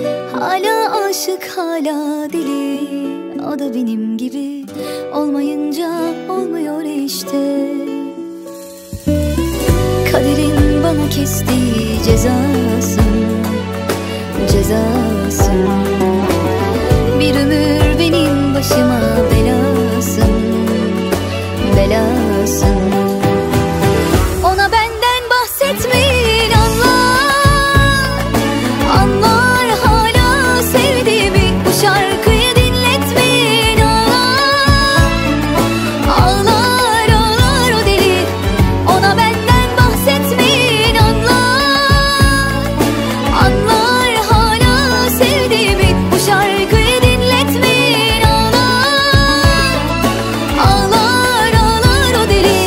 Hala aşık, hala deli, o da benim gibi. Olmayınca olmuyor işte. Kaderin bana kestiği cezasın, cezasın. Bir ömür benim başıma belasın, belasın. Ona benden bahsetmeyin, anlar, anlar hala sevdiğimi. Bu şarkıyı dinletmeyin, ağlar, ağlar, ağlar o deli. Ona benden bahsetmeyin, anlar, anlar hala sevdiğimi. Bu şarkıyı dinletmeyin, ağlar, ağlar, ağlar o deli.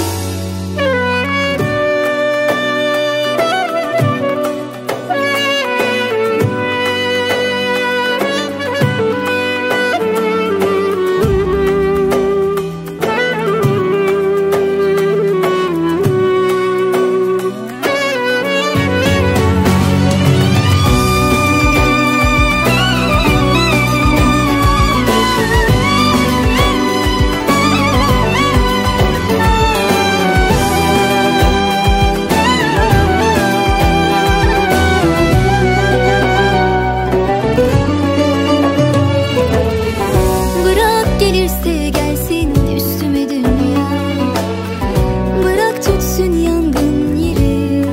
Gelirse gelsin üstüme dünya, bırak tutsun yangın yeri.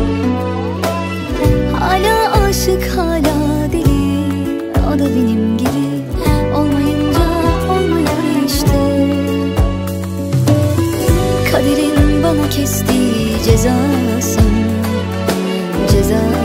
Hala aşık, hala deli, o da benim gibi. Olmayınca olmuyor işte. Kaderin bana kestiği cezasın, cezasın.